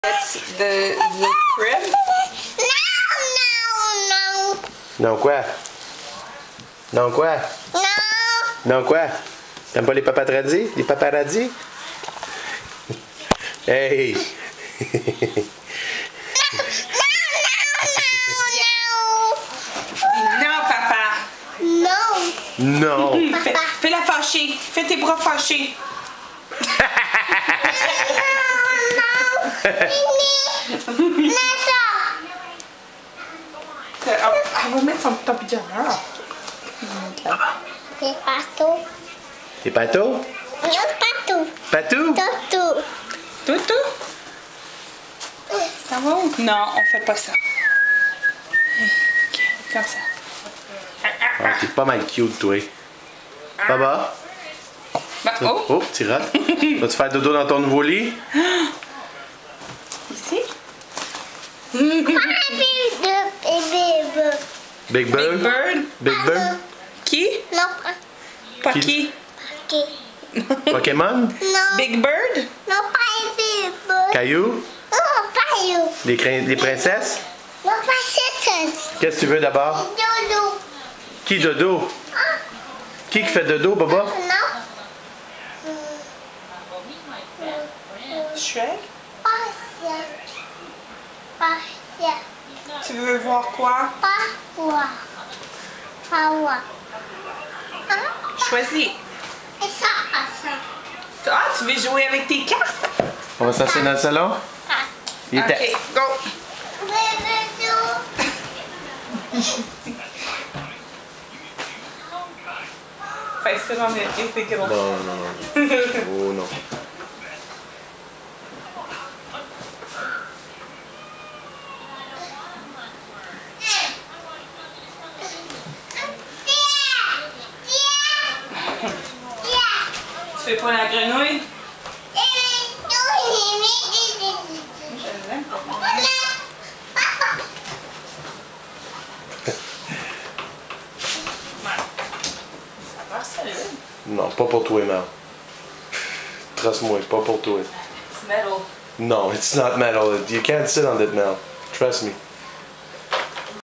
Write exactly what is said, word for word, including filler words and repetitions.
That's the, the crib? Non, non, non. Non quoi? Non quoi? Non. Non quoi? T'aimes pas les paparazzis? Les paparazzis? Hey! Non, papa. Non. Non! Fais, fais la fâchée. Fais tes bras fâchés. Elle va mettre son, ton pyjama. C'est partout. T'es pato? Non, partout. Patou? Partout. Toutou? Ça va où? Non, on fait pas ça. Ok, comme ça. Ah, t'es pas mal cute, toi. Baba? Bah, oh! Oh, tu rates. Vas-tu faire dodo dans ton nouveau lit? Ici? Big Big Bird? Big Bird? Big Bird? Qui? Non, Pas Qui? qui? pas Pokémon? Non. Big Bird? Non, pas Big Bird. Caillou? Non, pas you. Les, crin- les princesses? Non, pas César. Qu'est-ce que tu veux d'abord? Dodo. Qui dodo? Qui qui fait dodo, Baba? Non. Shrek? Pas ça. Pas ça. Tu veux voir quoi? Pas moi. Pas moi. Hein? Choisis. Et ça, ah, ça. Ah, tu veux jouer avec tes cartes? On va s'asseoir dans le salon? Ah. Il était... Ok, go! Bébé, Fais ça dans les tes gros. Non, non, non. Oh non. Tu fais pas la grenouille? Je l'aime. Ça part solide. Non, pas pour toi, Mel. Trust-moi, pas pour toi. It's metal. No, it's not metal. You can't sit on it, Mel. Trust me.